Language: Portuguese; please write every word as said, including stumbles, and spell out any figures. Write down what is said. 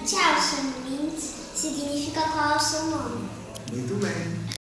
Tchau, chamo-me significa qual é o seu nome. Muito bem.